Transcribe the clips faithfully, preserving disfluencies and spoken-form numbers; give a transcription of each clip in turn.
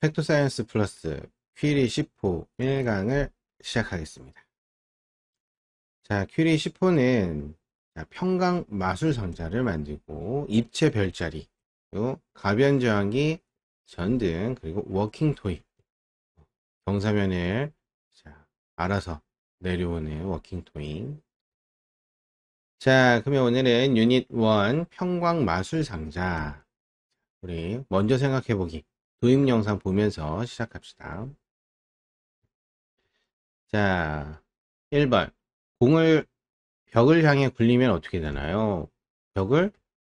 팩토사이언스 플러스 퀴리 십 호 일 강을 시작하겠습니다. 자, 퀴리 십 호는 평강 마술상자를 만들고 입체 별자리, 그리고 가변 저항기, 전등, 그리고 워킹 토이, 경사면을 자, 알아서 내려오는 워킹 토이. 자, 그러면 오늘은 유닛 일 평광 마술상자. 우리 먼저 생각해보기 도입 영상 보면서 시작합시다. 자, 일 번 공을 벽을 향해 굴리면 어떻게 되나요? 벽을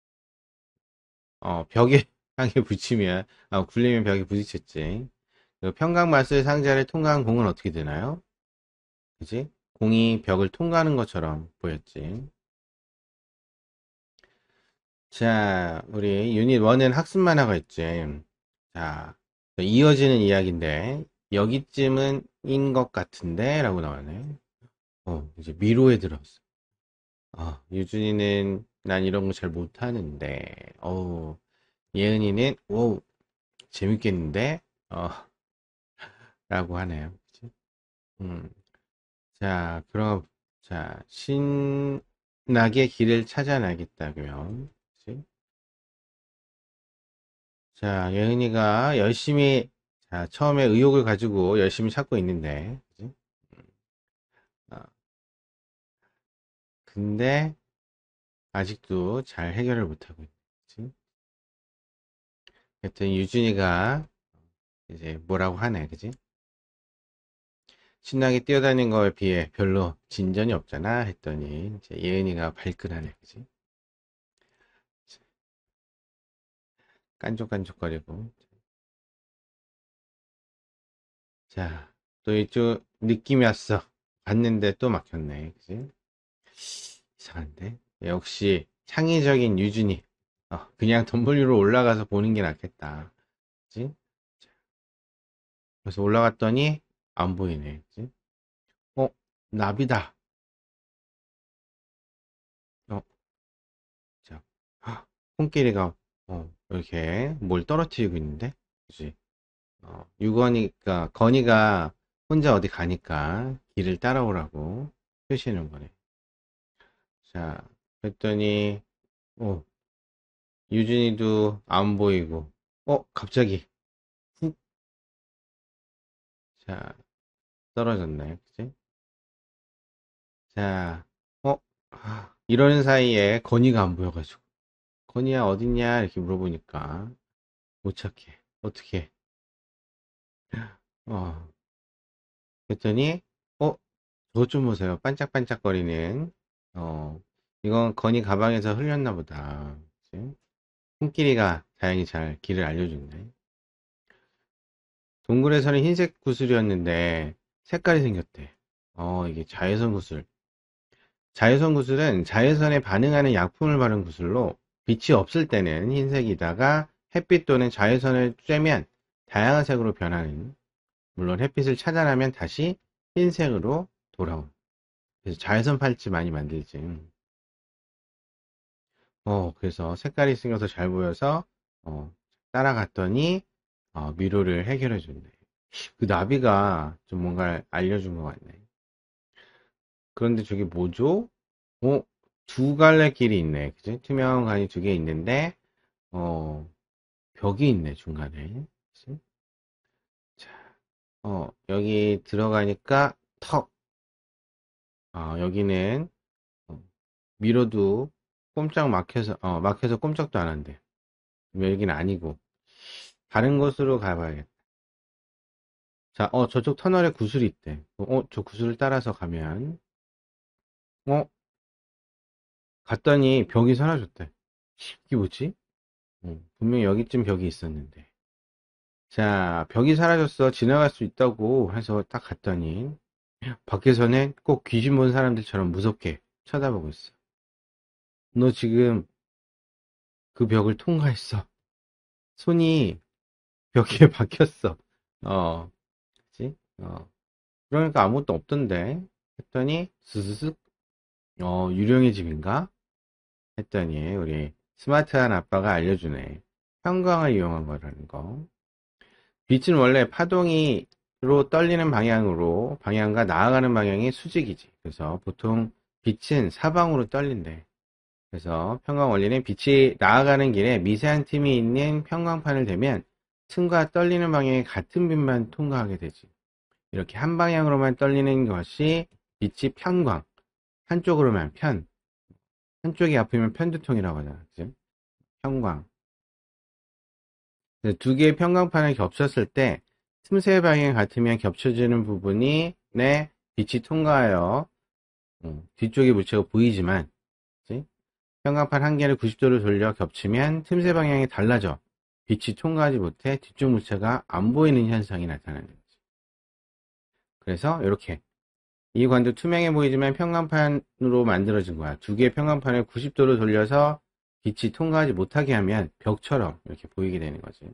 어, 벽에 향해 붙이면 아, 굴리면 벽에 부딪혔지. 그 평강마술 상자를 통과한 공은 어떻게 되나요? 그지? 공이 벽을 통과하는 것처럼 보였지. 자, 우리 유닛 일은 학습 만화가 있지. 자, 이어지는 이야기인데 여기쯤은 인 것 같은데 라고 나오네. 어, 이제 미로에 들었어. 아, 유준이는 난 이런 거 잘 못하는데, 어우, 예은이는, 오, 재밌겠는데? 어, 라고 하네요. 그치? 음, 자, 그럼, 자, 신나게 길을 찾아 나겠다면, 그치? 자, 예은이가 열심히, 자, 처음에 의욕을 가지고 열심히 찾고 있는데, 그치? 어, 근데, 아직도 잘 해결을 못하고 있지. 그치? 하여튼, 유준이가 이제 뭐라고 하네, 그지? 신나게 뛰어다니는 거에 비해 별로 진전이 없잖아 했더니 이제 예은이가 발끈하네, 그지? 깐족깐족거리고. 자, 또 이쪽 느낌이 왔어. 봤는데 또 막혔네, 그지? 이상한데? 역시 창의적인 유준이. 어, 그냥 덤블 위로 올라가서 보는 게 낫겠다, 그지? 자, 그래서 올라갔더니 안 보이네, 그지? 어, 나비다. 어, 자, 헉, 코끼리가 어, 이렇게 뭘 떨어뜨리고 있는데, 그지? 어, 유건이가, 건이가 혼자 어디 가니까 길을 따라오라고 표시하는 거네. 자, 그랬더니, 어, 유진이도 안 보이고, 어, 갑자기, 훅, 자, 떨어졌네. 그치? 자, 어, 아, 이러는 사이에 건이가 안 보여가지고, 건이야, 어딨냐? 이렇게 물어보니까, 못 찾게. 어떻게, 어, 그랬더니, 어, 저것 좀 보세요. 반짝반짝거리는, 어, 이건 건이 가방에서 흘렸나 보다. 그치? 코끼리가 다행히 잘 길을 알려줬네. 동굴에서는 흰색 구슬이었는데 색깔이 생겼대. 어, 이게 자외선 구슬. 자외선 구슬은 자외선에 반응하는 약품을 바른 구슬로 빛이 없을 때는 흰색이다가 햇빛 또는 자외선을 쬐면 다양한 색으로 변하는, 물론 햇빛을 차단하면 다시 흰색으로 돌아온. 그래서 자외선 팔찌 많이 만들지. 어, 그래서 색깔이 생겨서 잘 보여서, 어, 따라갔더니, 어, 미로를 해결해 줬네. 그 나비가 좀 뭔가 알려준 것 같네. 그런데 저게 뭐죠? 어, 두 갈래 길이 있네. 그지? 투명한 간이 두 개 있는데, 어, 벽이 있네, 중간에. 그치? 자, 어, 여기 들어가니까 턱. 아, 여기는, 어, 미로도 꼼짝 막혀서, 어, 막혀서 꼼짝도 안 한대. 여기는 아니고. 다른 곳으로 가봐야겠다. 자, 어, 저쪽 터널에 구슬이 있대. 어, 저 구슬을 따라서 가면, 어, 갔더니 벽이 사라졌대. 이게 뭐지? 어, 분명히 여기쯤 벽이 있었는데. 자, 벽이 사라졌어. 지나갈 수 있다고 해서 딱 갔더니, 밖에서는 꼭 귀신 본 사람들처럼 무섭게 쳐다보고 있어. 너 지금 그 벽을 통과했어. 손이 벽에 박혔어. 어, 그치? 어, 그러니까 아무것도 없던데. 했더니, 스스슥, 어, 유령의 집인가? 했더니 우리 스마트한 아빠가 알려주네. 형광을 이용한 거라는 거. 빛은 원래 파동이로 떨리는 방향으로, 방향과 나아가는 방향이 수직이지. 그래서 보통 빛은 사방으로 떨린대. 그래서 평광 원리는 빛이 나아가는 길에 미세한 틈이 있는 평광판을 대면 틈과 떨리는 방향이 같은 빛만 통과하게 되지. 이렇게 한 방향으로만 떨리는 것이 빛이 편광, 한쪽으로만 편, 한쪽이 아프면 편두통이라고 하잖아. 그치? 편광. 두 개의 평광판을 겹쳤을 때 틈새 방향이 같으면 겹쳐지는 부분이 내 빛이 통과하여 음, 뒤쪽의 물체가 보이지만, 그치? 평광판 한 개를 구십 도로 돌려 겹치면 틈새 방향이 달라져 빛이 통과하지 못해 뒤쪽 물체가 안 보이는 현상이 나타나는 거지. 그래서 이렇게 이 관도 투명해 보이지만 평광판으로 만들어진 거야. 두 개의 평광판을 구십 도로 돌려서 빛이 통과하지 못하게 하면 벽처럼 이렇게 보이게 되는 거지.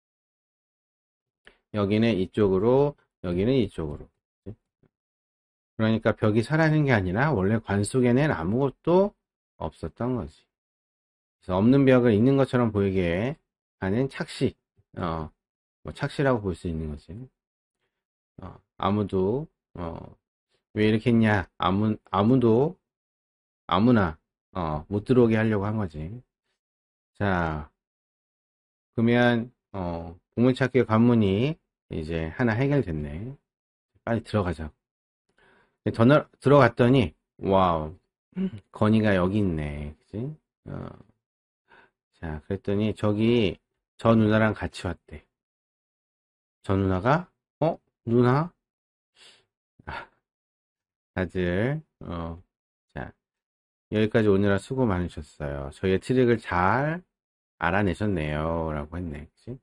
여기는 이쪽으로, 여기는 이쪽으로. 그러니까 벽이 사라진 게 아니라 원래 관 속에는 아무것도 없었던 거지. 그래서 없는 벽을 있는 것처럼 보이게 하는 착시, 어, 뭐 착시라고 볼 수 있는 거지. 어, 아무도, 어, 왜 이렇게 했냐? 아무, 아무도, 아무나, 어, 못 들어오게 하려고 한 거지. 자, 그러면, 어, 보물찾기 관문이 이제 하나 해결됐네. 빨리 들어가자. 더 나, 들어갔더니, 와우, 건이가 여기 있네. 그치? 어, 자, 그랬더니 저기 저 누나랑 같이 왔대. 저 누나가, 어? 누나? 아, 다들, 어, 자, 여기까지 오느라 수고 많으셨어요. 저희의 트릭을 잘 알아내셨네요. 라고 했네. 그치?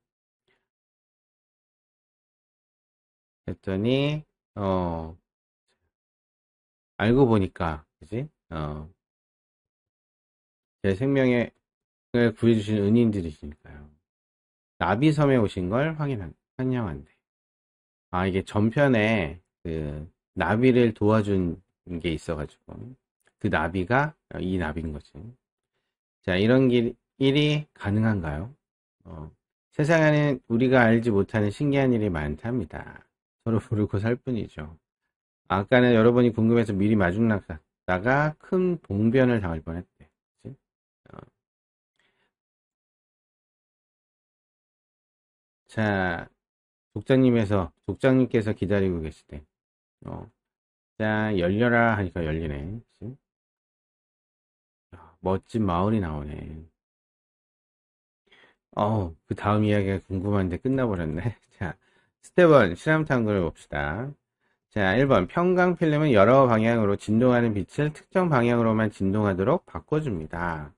했더니, 어, 알고 보니까, 그치? 어, 제 생명을 구해주신 은인들이시니까요. 나비섬에 오신 걸 확인한, 환영한대. 아, 이게 전편에 그 나비를 도와준 게 있어가지고 그 나비가 이 나비인 거지. 자, 이런 길, 일이 가능한가요? 어, 세상에는 우리가 알지 못하는 신기한 일이 많답니다. 서로 부르고 살 뿐이죠. 아까는 여러분이 궁금해서 미리 마중 나갔다가 큰 봉변을 당할 뻔했대. 그치? 어, 자, 독자님에서 독자님께서 기다리고 계시대. 어, 자, 열려라 하니까 열리네. 그치? 야, 멋진 마을이 나오네. 어, 그 다음 이야기가 궁금한데 끝나버렸네. 자, 스텝 일, 실험 탐구를 봅시다. 자, 일 번. 평강 필름은 여러 방향으로 진동하는 빛을 특정 방향으로만 진동하도록 바꿔줍니다.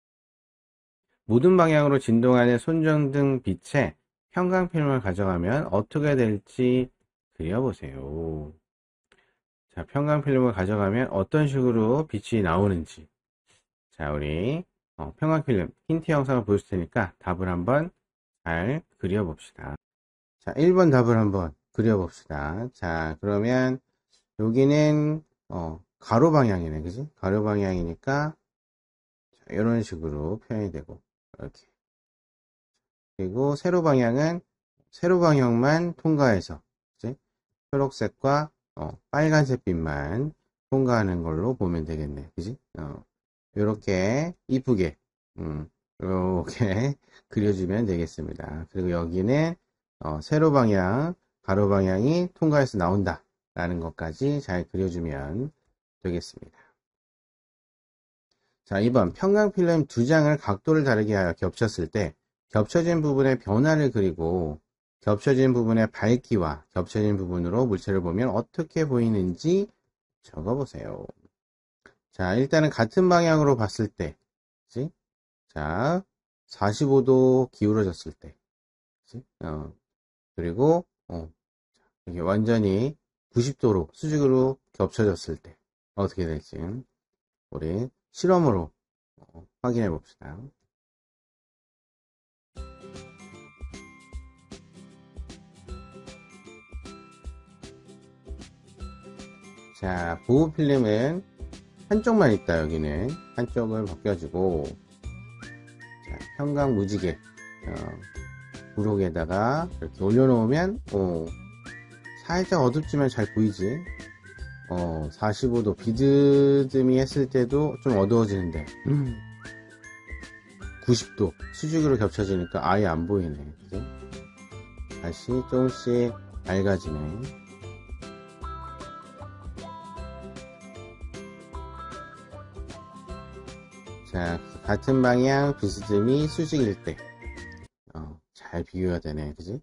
모든 방향으로 진동하는 손전등 빛에 평강 필름을 가져가면 어떻게 될지 그려보세요. 자, 평강 필름을 가져가면 어떤 식으로 빛이 나오는지. 자, 우리 어, 평강 필름 힌트 영상을 보여줄 테니까 답을 한번 잘 그려봅시다. 자, 일 번 답을 한번 그려봅시다. 자, 그러면 여기는 어, 가로 방향이네, 그지? 가로 방향이니까 자, 이런 식으로 표현이 되고 이렇게. 그리고 세로 방향은 세로 방향만 통과해서, 그지? 초록색과 어, 빨간색 빛만 통과하는 걸로 보면 되겠네, 그지? 어, 이렇게 이쁘게 음, 이렇게 그려주면 되겠습니다. 그리고 여기는 어, 세로 방향, 가로 방향이 통과해서 나온다 라는 것까지 잘 그려주면 되겠습니다. 자, 이 번 평강 필름 두 장을 각도를 다르게 하여 겹쳤을 때 겹쳐진 부분의 변화를 그리고 겹쳐진 부분의 밝기와 겹쳐진 부분으로 물체를 보면 어떻게 보이는지 적어보세요. 자, 일단은 같은 방향으로 봤을 때, 그치? 자, 사십오 도 기울어졌을 때, 그치? 어, 그리고, 어, 이게 완전히 구십 도로 수직으로 겹쳐졌을 때, 어떻게 될지, 우리 실험으로 어, 확인해 봅시다. 자, 보호 필름은 한쪽만 있다. 여기는 한쪽을 벗겨주고, 자, 평강 무지개 어, 부록에다가 이렇게 올려놓으면 어, 살짝 어둡지만 잘 보이지. 어, 사십오 도 비드듬이 했을 때도 좀 어두워지는데 음. 구십 도 수직으로 겹쳐지니까 아예 안 보이네. 그치? 다시 조금씩 밝아지네. 자, 같은 방향 비스듬히 수직일 때 어, 잘 비교가 되네. 그지?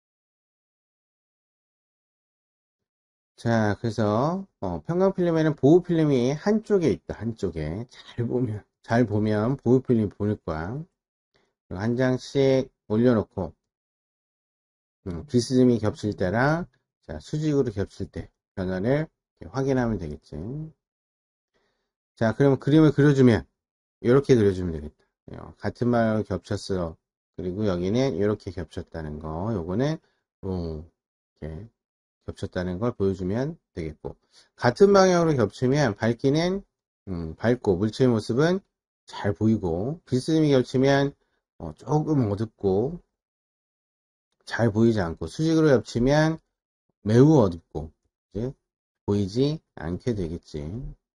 자, 그래서 어, 편광 필름에는 보호 필름이 한쪽에 있다. 한쪽에 잘 보면 잘 보면 보호 필름 보일 거야. 한 장씩 올려놓고 음, 비스듬히 겹칠 때랑 자, 수직으로 겹칠 때 변화를 확인하면 되겠지. 자, 그러면 그림을 그려주면 이렇게 그려주면 되겠다. 어, 같은 방향으로 겹쳤어. 그리고 여기는 이렇게 겹쳤다는 거. 요거는 어, 이렇게 겹쳤다는 걸 보여주면 되겠고, 같은 방향으로 겹치면 밝기는 음, 밝고 물체의 모습은 잘 보이고, 비스듬히 겹치면 어, 조금 어둡고 잘 보이지 않고, 수직으로 겹치면 매우 어둡고 이제 보이지 않게 되겠지.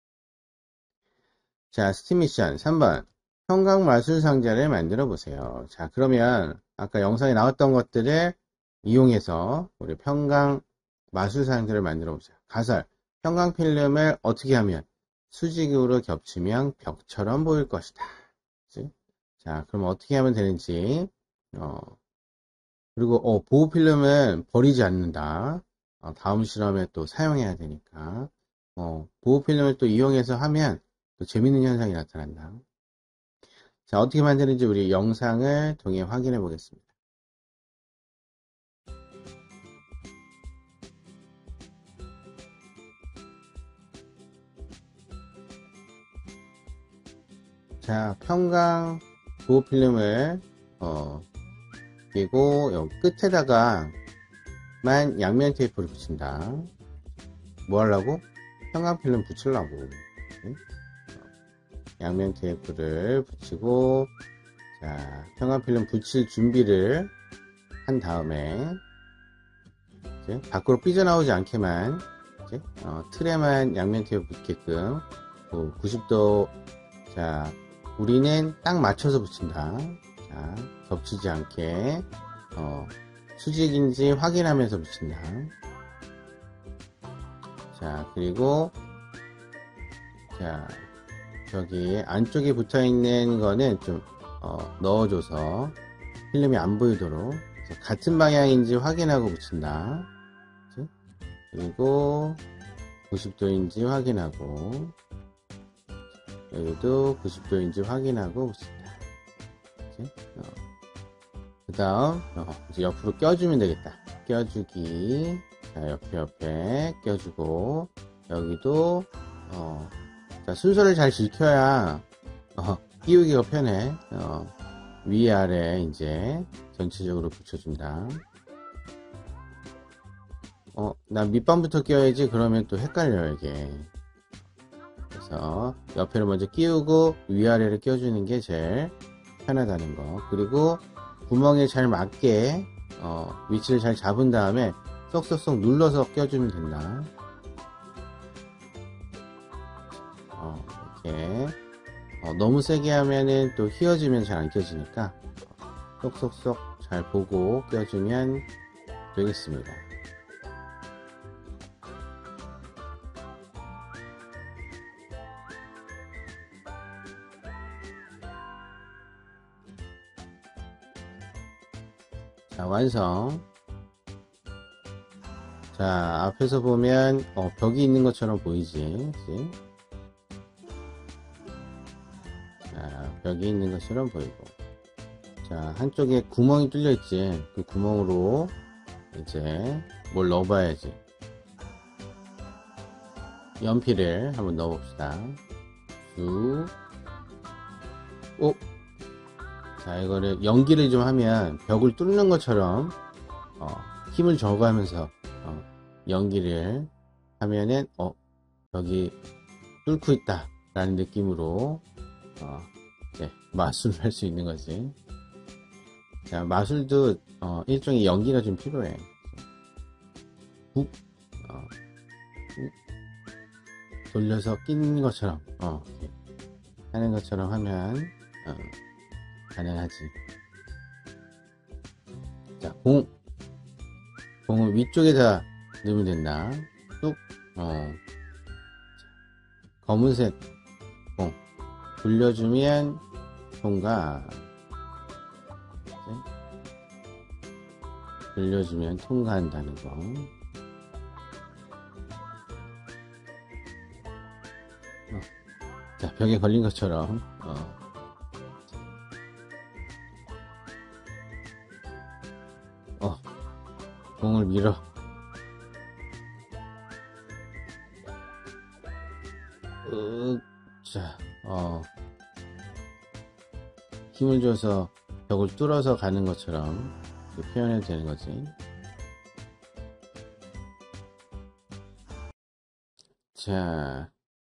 자, 스팀 미션 삼 번 형광 마술 상자를 만들어 보세요. 자, 그러면 아까 영상에 나왔던 것들을 이용해서 우리 평강 마술 상자를 만들어 보세요. 가설, 형광 필름을 어떻게 하면 수직으로 겹치면 벽처럼 보일 것이다. 그치? 자, 그럼 어떻게 하면 되는지, 어, 그리고 어, 보호 필름은 버리지 않는다. 어, 다음 실험에 또 사용해야 되니까 어, 보호 필름을 또 이용해서 하면 또 재밌는 현상이 나타난다. 자, 어떻게 만드는지 우리 영상을 통해 확인해 보겠습니다. 자, 평강 보호 필름을 어, 그리고 여기 끝에다가만 양면 테이프를 붙인다. 뭐 하려고? 평강 필름 붙이려고. 양면 테이프를 붙이고, 자, 평강 필름 붙일 준비를 한 다음에 이제 밖으로 삐져나오지 않게만 이제 어, 틀에만 양면 테이프 붙게끔 구십 도, 자, 우리는 딱 맞춰서 붙인다. 자, 겹치지 않게 어, 수직인지 확인하면서 붙인다. 자, 그리고 자, 저기 안쪽에 붙어 있는 거는 좀 어, 넣어줘서 필름이 안 보이도록 같은 방향인지 확인하고 붙인다. 그치? 그리고 구십 도인지 확인하고, 여기도 구십 도인지 확인하고 붙인다. 어. 그 다음 어, 이제 옆으로 껴주면 되겠다. 껴주기. 자, 옆에 옆에 껴주고, 여기도 어, 자, 순서를 잘 지켜야 어, 끼우기가 편해. 어, 위아래 이제 전체적으로 붙여준다. 어, 나 밑반부터 껴야지. 그러면 또 헷갈려요, 이게. 그래서 옆에를 먼저 끼우고 위아래를 껴주는 게 제일 편하다는 거. 그리고 구멍에 잘 맞게 어, 위치를 잘 잡은 다음에 쏙쏙쏙 눌러서 껴주면 된다. 어, 이렇게 어, 너무 세게 하면은 또 휘어지면 잘 안 껴지니까 쏙쏙쏙 잘 보고 껴주면 되겠습니다. 자, 완성. 자, 앞에서 보면 어, 벽이 있는 것처럼 보이지, 그치? 자, 벽이 있는 것처럼 보이고, 자, 한쪽에 구멍이 뚫려 있지. 그 구멍으로 이제 뭘 넣어 봐야지. 연필을 한번 넣어 봅시다. 쭉. 오! 자, 이거를 연기를 좀 하면 벽을 뚫는 것처럼 어, 힘을 줘가면서 어, 연기를 하면은 어, 벽이 뚫고 있다 라는 느낌으로 어, 이제 마술을 할 수 있는 거지. 자, 마술도 어, 일종의 연기가 좀 필요해. 훅, 어, 훅 돌려서 끼는 것처럼 어, 이렇게 하는 것처럼 하면 어, 가능하지. 자, 공 공을 위쪽에다 넣으면 된다. 뚝 어, 검은색 공 돌려주면 통과. 돌려주면 통과한다는 거. 어. 자, 벽에 걸린 것처럼 어. 어. 공을 밀어. 으, 자, 어. 힘을 줘서 벽을 뚫어서 가는 것처럼 표현해도 되는 거지. 자,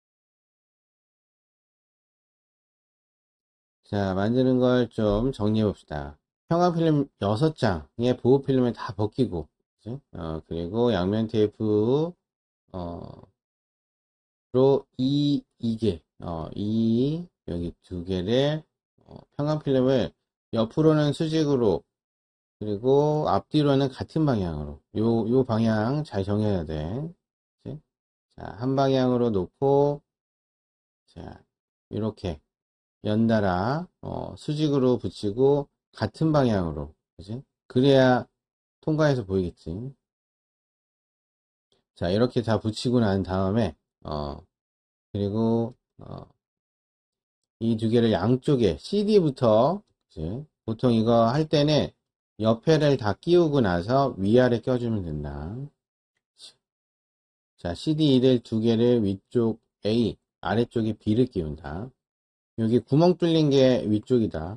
자, 만드는 걸 좀 정리해 봅시다. 형광필름 여섯 장에 보호필름을 다 벗기고, 그치? 어, 그리고 양면 테이프, 어, 로 이, 이개, 어, 이, 여기 두 개를, 어, 형광필름을 옆으로는 수직으로, 그리고 앞뒤로는 같은 방향으로, 요, 요 방향 잘 정해야 돼. 그치? 자, 한 방향으로 놓고, 자, 이렇게 연달아, 어, 수직으로 붙이고, 같은 방향으로, 그치? 그래야 통과해서 보이겠지. 자, 이렇게 다 붙이고 난 다음에, 어, 그리고, 어, 이 두 개를 양쪽에 씨디부터, 그치? 보통 이거 할 때는 옆에를 다 끼우고 나서 위아래 껴주면 된다. 자, 씨디를 두 개를 위쪽 A, 아래쪽에 B를 끼운다. 여기 구멍 뚫린 게 위쪽이다.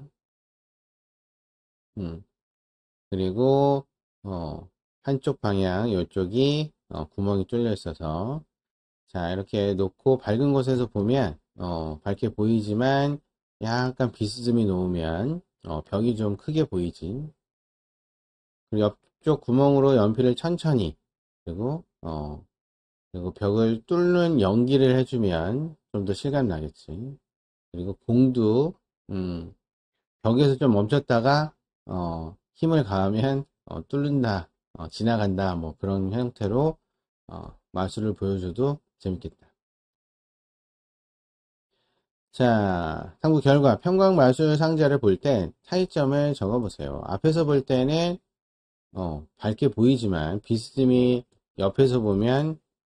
음. 그리고, 어, 한쪽 방향, 이쪽이, 어, 구멍이 뚫려 있어서, 자, 이렇게 놓고 밝은 곳에서 보면, 어, 밝게 보이지만, 약간 비스듬히 놓으면, 어, 벽이 좀 크게 보이지. 그리고 옆쪽 구멍으로 연필을 천천히, 그리고, 어, 그리고 벽을 뚫는 연기를 해주면 좀 더 실감 나겠지. 그리고 공도, 음, 벽에서 좀 멈췄다가, 어, 힘을 가하면, 어, 뚫는다, 어, 지나간다, 뭐 그런 형태로, 어, 마술을 보여줘도 재밌겠다. 자, 탐구 결과, 평광 마술 상자를 볼 땐 차이점을 적어보세요. 앞에서 볼 때는, 어, 밝게 보이지만, 비스듬히 옆에서 보면,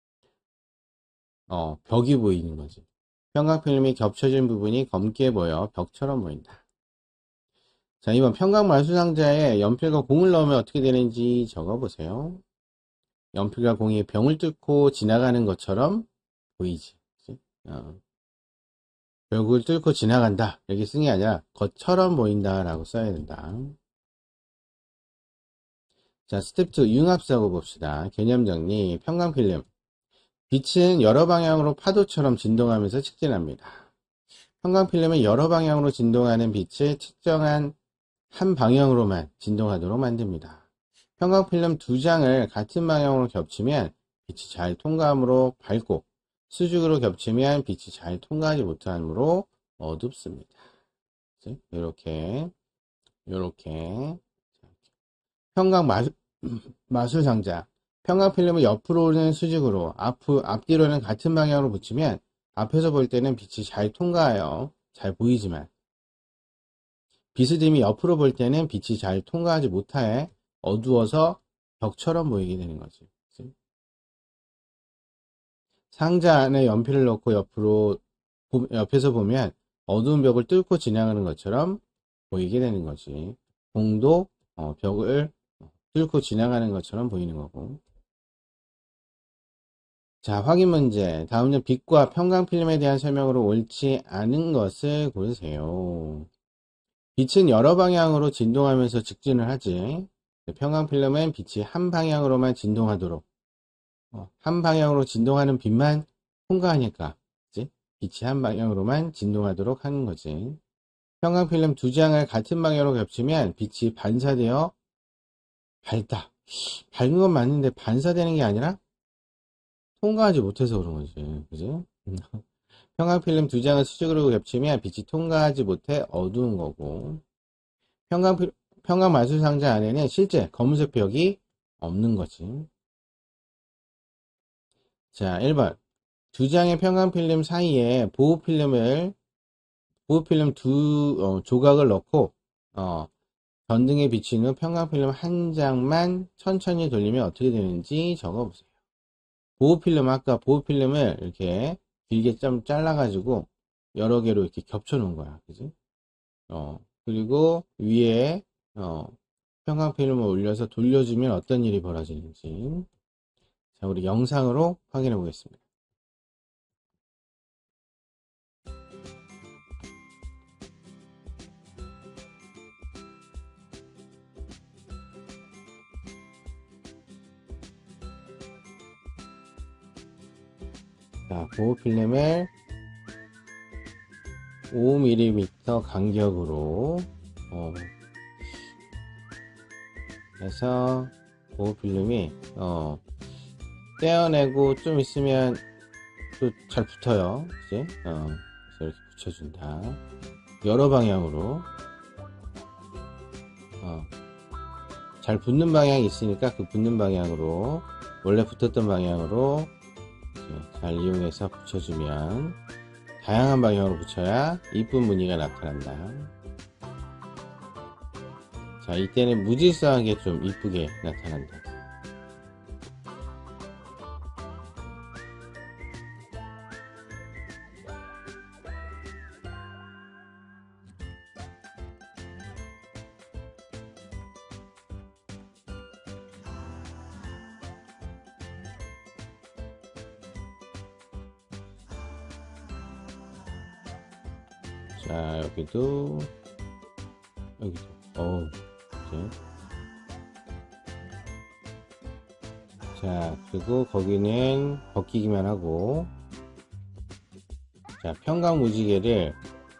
어, 벽이 보이는 거지. 평광 필름이 겹쳐진 부분이 검게 보여 벽처럼 보인다. 자, 이번 평광 마술 상자에 연필과 공을 넣으면 어떻게 되는지 적어보세요. 연필과 공이 병을 뚫고 지나가는 것처럼 보이지. 그치? 어. 벽을 뚫고 지나간다. 여기 쓴 게 아니라 것처럼 보인다 라고 써야 된다. 자, 스텝 이 융합사고 봅시다. 개념 정리. 평광필름. 빛은 여러 방향으로 파도처럼 진동하면서 직진합니다. 평광필름은 여러 방향으로 진동하는 빛을 특정한 한 방향으로만 진동하도록 만듭니다. 평광필름 두 장을 같은 방향으로 겹치면 빛이 잘 통과하므로 밝고, 수직으로 겹치면 빛이 잘 통과하지 못하므로 어둡습니다. 이렇게 이렇게 평광 마술, 마술 상자. 평광 필름을 옆으로는 수직으로, 앞, 앞뒤로는 같은 방향으로 붙이면 앞에서 볼 때는 빛이 잘 통과하여 잘 보이지만, 비스듬히 옆으로 볼 때는 빛이 잘 통과하지 못해 어두워서 벽처럼 보이게 되는 거지. 상자 안에 연필을 넣고 옆으로, 옆에서 보면 어두운 벽을 뚫고 지나가는 것처럼 보이게 되는 거지. 공도 어, 벽을 뚫고 지나가는 것처럼 보이는 거고. 자, 확인 문제. 다음은 빛과 평광필름에 대한 설명으로 옳지 않은 것을 고르세요. 빛은 여러 방향으로 진동하면서 직진을 하지. 평광필름은 빛이 한 방향으로만 진동하도록, 어, 한 방향으로 진동하는 빛만 통과하니까, 그치? 빛이 한 방향으로만 진동하도록 하는 거지. 형광필름 두 장을 같은 방향으로 겹치면 빛이 반사되어 밝다. 밝은 건 맞는데 반사되는 게 아니라 통과하지 못해서 그런 거지. 그지? 형광필름 두 장을 수직으로 겹치면 빛이 통과하지 못해 어두운 거고, 형광, 형광 마술 상자 안에는 실제 검은색 벽이 없는 거지. 자, 일 번. 두 장의 편광필름 사이에 보호필름을, 보호필름 두 어, 조각을 넣고, 어, 전등에 비친 후 편광필름 한 장만 천천히 돌리면 어떻게 되는지 적어보세요. 보호필름, 아까 보호필름을 이렇게 길게 좀 잘라가지고 여러 개로 이렇게 겹쳐 놓은 거야. 그지? 어, 그리고 위에, 어, 편광필름을 올려서 돌려주면 어떤 일이 벌어지는지. 자, 우리 영상으로 확인해 보겠습니다. 자, 보호필름을 오 밀리미터 간격으로 어, 해서 보호필름이 어, 떼어내고 좀 있으면 또 잘 붙어요. 그치? 어, 그래서 이렇게 붙여준다. 여러 방향으로 어, 잘 붙는 방향이 있으니까 그 붙는 방향으로 원래 붙었던 방향으로 잘 이용해서 붙여주면 다양한 방향으로 붙여야 이쁜 무늬가 나타난다. 자, 이때는 무질서하게 좀 이쁘게 나타난다. 자, 여기도 여기도 어우 그치? 자, 그리고 거기는 벗기기만 하고, 자, 편광 무지개를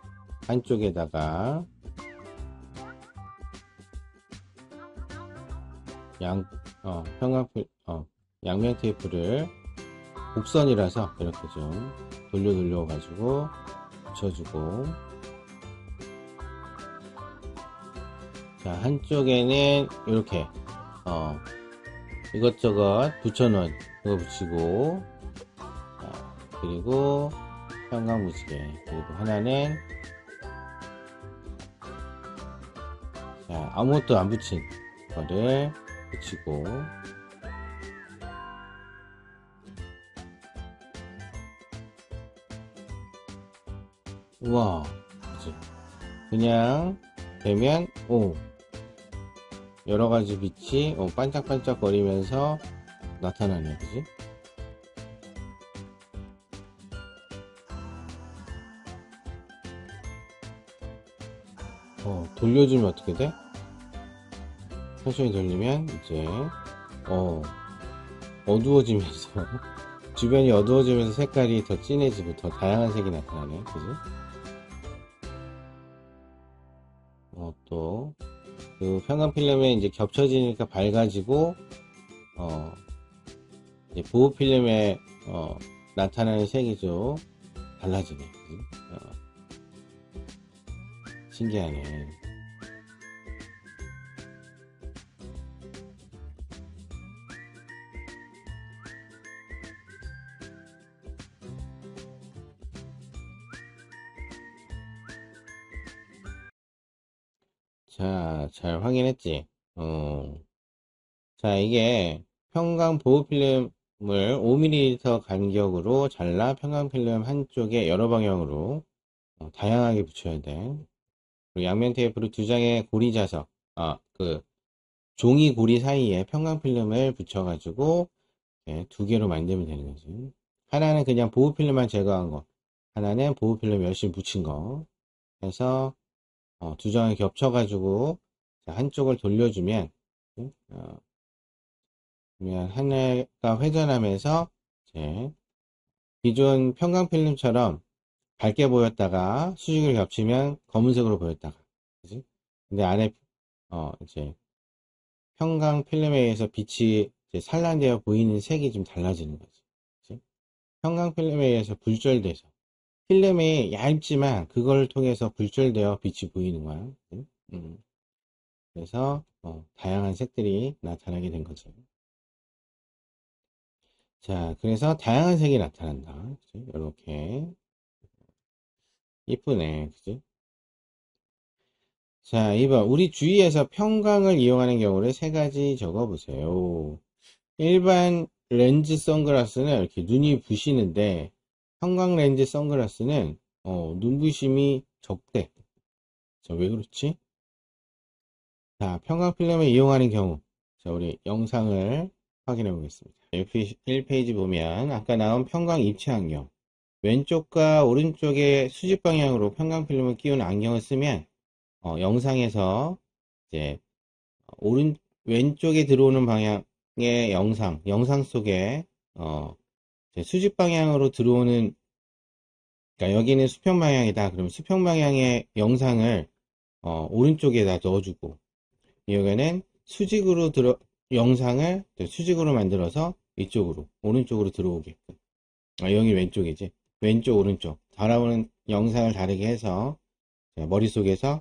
한쪽에다가 양, 어, 편광, 어, 양면 테이프를 곡선이라서 이렇게 좀 돌려 돌려 가지고 붙여주고, 자, 한쪽에는 이렇게 어, 이것저것 붙여놓은 이거 붙이고, 자, 그리고 편광 무지개, 그리고 하나는 자, 아무것도 안 붙인 거를 붙이고, 우와, 그치? 그냥 되면 오 여러가지 빛이 어, 반짝반짝 거리면서 나타나네. 그지? 어, 돌려주면 어떻게 돼? 천천히 돌리면 이제 어, 어두워지면서 주변이 어두워지면서 색깔이 더 진해지고 더 다양한 색이 나타나네. 그지? 어, 또 그 편광 필름에 이제 겹쳐지니까 밝아지고, 어, 이제 보호 필름에 어, 나타나는 색이 좀 달라지네. 어, 신기하네. 자, 잘 확인했지? 어. 자, 이게 편광 보호 필름을 오 밀리미터 간격으로 잘라 편광 필름 한쪽에 여러 방향으로 어, 다양하게 붙여야 돼. 그리고 양면 테이프로 두 장의 고리 자석, 아, 그 종이 고리 사이에 편광 필름을 붙여가지고 네, 두 개로 만들면 되는 거지. 하나는 그냥 보호 필름만 제거한 거, 하나는 보호 필름 열심히 붙인 거 해서 어, 두 장을 겹쳐가지고 한쪽을 돌려주면 어, 그러면 하나가 회전하면서 이제 기존 편광 필름처럼 밝게 보였다가 수직으로 겹치면 검은색으로 보였다가, 그지? 근데 안에 어 이제 평강 필름에 의해서 빛이 이제 산란되어 보이는 색이 좀 달라지는 거지. 그지? 평강 필름에 의해서 굴절돼서 필름이 얇지만 그걸 통해서 굴절되어 빛이 보이는 거야. 그지? 음. 그래서 어, 다양한 색들이 나타나게 된 거죠. 자, 그래서 다양한 색이 나타난다. 그치? 이렇게 이쁘네, 그지? 자, 이 번 우리 주위에서 평광을 이용하는 경우를 세 가지 적어보세요. 일반 렌즈 선글라스는 이렇게 눈이 부시는데 평광 렌즈 선글라스는 어, 눈부심이 적대. 자, 왜 그렇지? 자, 평광 필름을 이용하는 경우, 자, 우리 영상을 확인해 보겠습니다. 일 페이지 보면 아까 나온 평광 입체 안경, 왼쪽과 오른쪽에 수직 방향으로 평광 필름을 끼운 안경을 쓰면 어, 영상에서 이제 오른 왼쪽에 들어오는 방향의 영상, 영상 속에 어, 수직 방향으로 들어오는, 그러니까 여기는 수평 방향이다. 그럼 수평 방향의 영상을 어, 오른쪽에다 넣어주고, 여기는 수직으로 들어 영상을 수직으로 만들어서 이쪽으로 오른쪽으로 들어오게끔. 아, 여기 왼쪽이지. 왼쪽 오른쪽 바라보는 영상을 다르게 해서 머릿속에서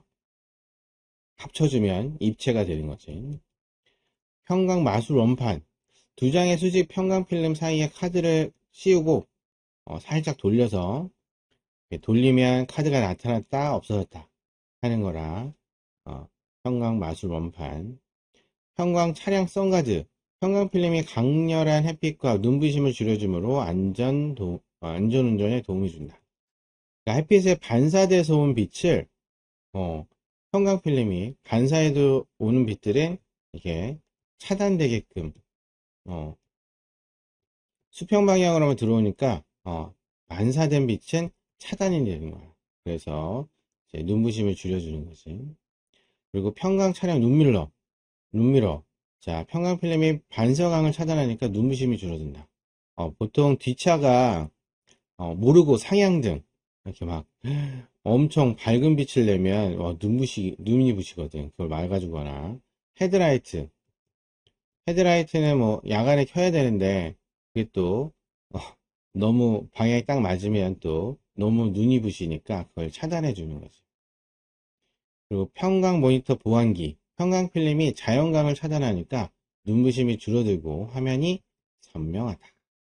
합쳐주면 입체가 되는 거지. 평광 마술 원판, 두 장의 수직 평광 필름 사이에 카드를 씌우고 어, 살짝 돌려서 돌리면 카드가 나타났다 없어졌다 하는 거라 어, 평광 마술 원판. 평광 차량 선가드, 평광 필름이 강렬한 햇빛과 눈부심을 줄여주므로 안전 도, 어, 안전운전에 도움이 준다. 그러니까 햇빛에 반사돼서 온 빛을 어, 평광 필름이 반사해도 오는 빛들은 이렇게 차단되게끔 어, 수평 방향으로만 들어오니까 어, 반사된 빛은 차단이 되는 거야. 그래서 이제 눈부심을 줄여주는 거지. 그리고 평광 차량 눈밀러, 눈미러. 자, 평광 필름이 반사광을 차단하니까 눈부심이 줄어든다. 어, 보통 뒷차가 어, 모르고 상향등 이렇게 막 엄청 밝은 빛을 내면 어, 눈부시 눈이 부시거든. 그걸 맑아주거나 헤드라이트 헤드라이트는 뭐 야간에 켜야 되는데 그게 또 어, 너무 방향이 딱 맞으면 또 너무 눈이 부시니까 그걸 차단해 주는 거지. 그리고 평광 모니터 보안기, 평광 필름이 자연광을 차단하니까 눈부심이 줄어들고 화면이 선명하다.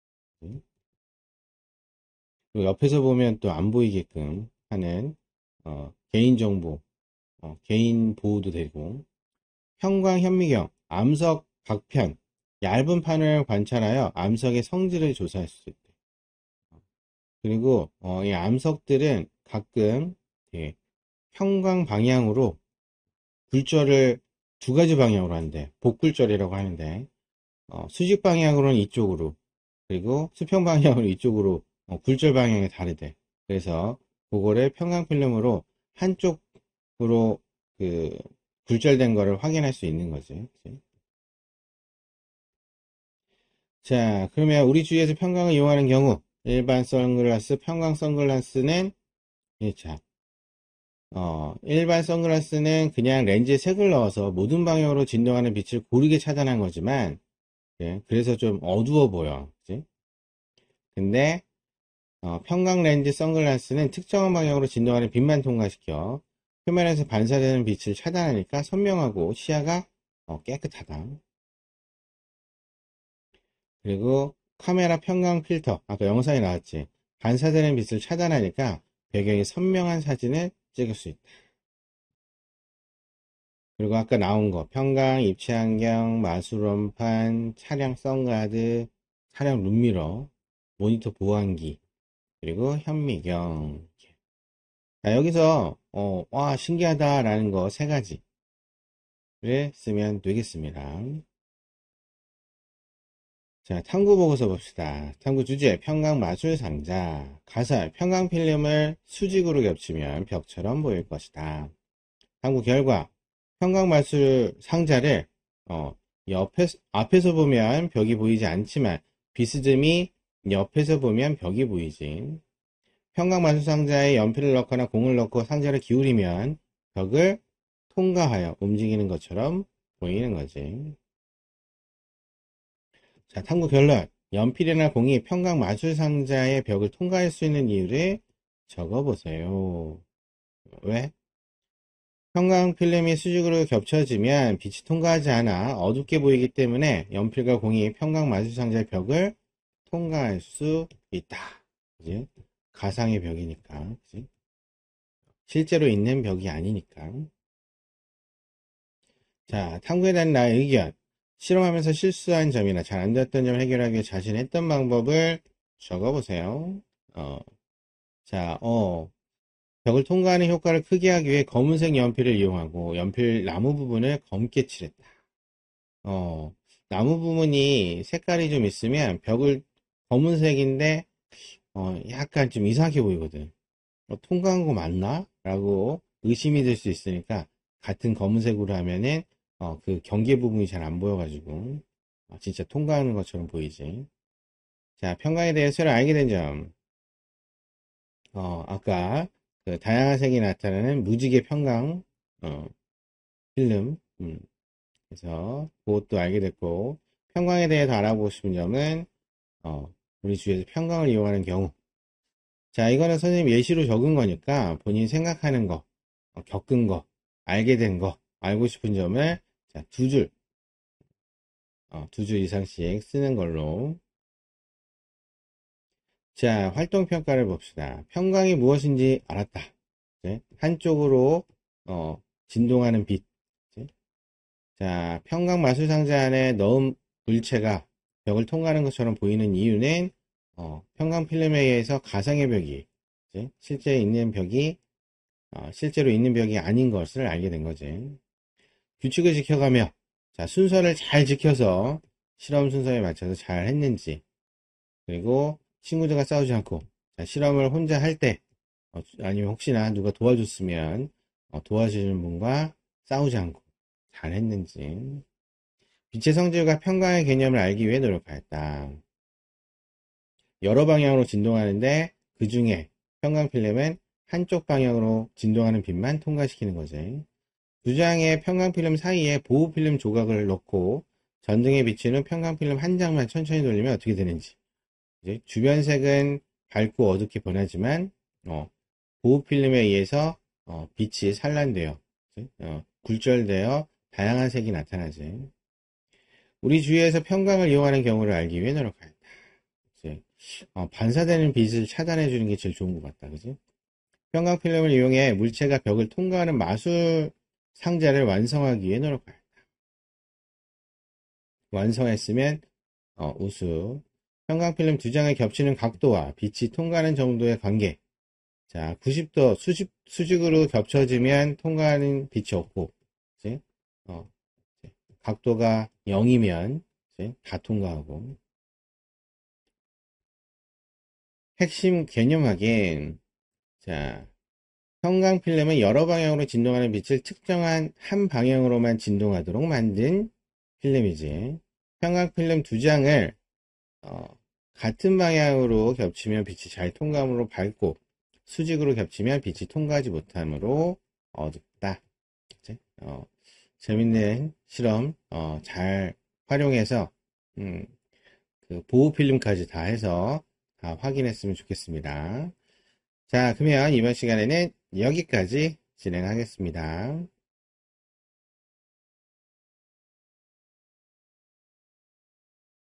그리고 옆에서 보면 또 안 보이게끔 하는 어, 개인정보, 어, 개인 보호도 되고, 평광 현미경, 암석 각편, 얇은 판을 관찰하여 암석의 성질을 조사할 수 있대. 그리고 어, 이 암석들은 가끔 예, 평광 방향으로 굴절을 두 가지 방향으로 하는데, 복굴절이라고 하는데 어, 수직 방향으로는 이쪽으로, 그리고 수평 방향으로 이쪽으로 어, 굴절 방향이 다르대. 그래서 그거를 평광 필름으로 한쪽으로 그 굴절된 거를 확인할 수 있는 거지. 그치? 자, 그러면 우리 주위에서 평광을 이용하는 경우 일반 선글라스, 평광 선글라스는 예, 자, 어, 일반 선글라스는 그냥 렌즈에 색을 넣어서 모든 방향으로 진동하는 빛을 고르게 차단한 거지만 예, 그래서 좀 어두워 보여. 그치? 근데 어, 평광 렌즈 선글라스는 특정한 방향으로 진동하는 빛만 통과시켜 표면에서 반사되는 빛을 차단하니까 선명하고 시야가 어, 깨끗하다. 그리고 카메라 평광 필터, 아까 영상에 나왔지. 반사되는 빛을 차단하니까 배경이 선명한 사진을 찍을 수 있다. 그리고 아까 나온 거 평광 입체안경, 마술원판, 차량 선가드, 차량 룸미러, 모니터 보안기, 그리고 현미경. 자, 여기서 어, 와 신기하다 라는 거 세 가지를 쓰면 되겠습니다. 자, 탐구 보고서 봅시다. 탐구 주제, 평광 마술 상자. 가설, 평광 필름을 수직으로 겹치면 벽처럼 보일 것이다. 탐구 결과, 평광 마술 상자를 어, 옆에, 앞에서 보면 벽이 보이지 않지만 비스듬히 옆에서 보면 벽이 보이지. 평강 마술 상자에 연필을 넣거나 공을 넣고 상자를 기울이면 벽을 통과하여 움직이는 것처럼 보이는 거지. 자, 탐구 결론. 연필이나 공이 평강 마술 상자의 벽을 통과할 수 있는 이유를 적어보세요. 왜? 평강 필름이 수직으로 겹쳐지면 빛이 통과하지 않아 어둡게 보이기 때문에 연필과 공이 평강 마술 상자의 벽을 통과할 수 있다. 그지? 가상의 벽이니까. 그지? 실제로 있는 벽이 아니니까. 자, 탐구에 대한 나의 의견. 실험하면서 실수한 점이나 잘 안 됐던 점을 해결하기 위해 자신이 했던 방법을 적어보세요. 어, 자, 어, 벽을 통과하는 효과를 크게 하기 위해 검은색 연필을 이용하고 연필 나무 부분을 검게 칠했다. 어, 나무 부분이 색깔이 좀 있으면 벽을 검은색인데 어, 약간 좀 이상하게 보이거든. 어, 통과한 거 맞나? 라고 의심이 들 수 있으니까 같은 검은색으로 하면은 어, 그 경계 부분이 잘 안 보여가지고 어, 진짜 통과하는 것처럼 보이지. 자, 평강에 대해 새로 알게 된 점. 어, 아까 그 다양한 색이 나타나는 무지개 평강 어, 필름. 음, 그래서 그것도 알게 됐고 평강에 대해 더 알아보고 싶은 점은 어, 우리 주위에서 평강을 이용하는 경우. 자, 이거는 선생님 예시로 적은 거니까 본인이 생각하는 거, 어, 겪은 거, 알게 된 거, 알고 싶은 점을 자, 두 줄, 어, 두 줄 이상씩 쓰는 걸로. 자, 활동평가를 봅시다. 평강이 무엇인지 알았다. 네? 한쪽으로 어, 진동하는 빛. 네? 자, 평강 마술상자 안에 넣은 물체가 벽을 통과하는 것처럼 보이는 이유는 어, 평강 필름에 의해서 가상의 벽이 네? 실제 있는 벽이 어, 실제로 있는 벽이 아닌 것을 알게 된 거지. 규칙을 지켜가며 자, 순서를 잘 지켜서 실험 순서에 맞춰서 잘 했는지, 그리고 친구들과 싸우지 않고 자, 실험을 혼자 할 때 어, 아니면 혹시나 누가 도와줬으면 어, 도와주는 분과 싸우지 않고 잘 했는지, 빛의 성질과 평강의 개념을 알기 위해 노력하였다. 여러 방향으로 진동하는데 그 중에 평강 필름은 한쪽 방향으로 진동하는 빛만 통과시키는 거지. 두 장의 평강 필름 사이에 보호 필름 조각을 넣고 전등에 비치는 평강 필름 한 장만 천천히 돌리면 어떻게 되는지. 이제 주변 색은 밝고 어둡게 변하지만 어, 보호 필름에 의해서 어, 빛이 산란되어 어, 굴절되어 다양한 색이 나타나지. 우리 주위에서 평강을 이용하는 경우를 알기 위해 노력하였다. 이제, 어, 반사되는 빛을 차단해 주는 게 제일 좋은 것 같다. 그지? 평강 필름을 이용해 물체가 벽을 통과하는 마술 상자를 완성하기 위해 노력하였다. 완성했으면 어, 우수. 평강 필름 두 장을 겹치는 각도와 빛이 통과하는 정도의 관계. 자, 구십 도 수직, 수직으로 겹쳐지면 통과하는 빛이 없고, 이제, 어, 이제 각도가 영이면 이제 다 통과하고. 핵심 개념 확인. 자, 평강 필름은 여러 방향으로 진동하는 빛을 특정한 한 방향으로만 진동하도록 만든 필름이지. 평강 필름 두 장을 어, 같은 방향으로 겹치면 빛이 잘 통과하므로 밝고, 수직으로 겹치면 빛이 통과하지 못하므로 어둡다. 어, 재밌는 실험 어, 잘 활용해서 음, 그 보호 필름까지 다 해서 다 확인했으면 좋겠습니다. 자, 그러면 이번 시간에는 여기까지 진행하겠습니다.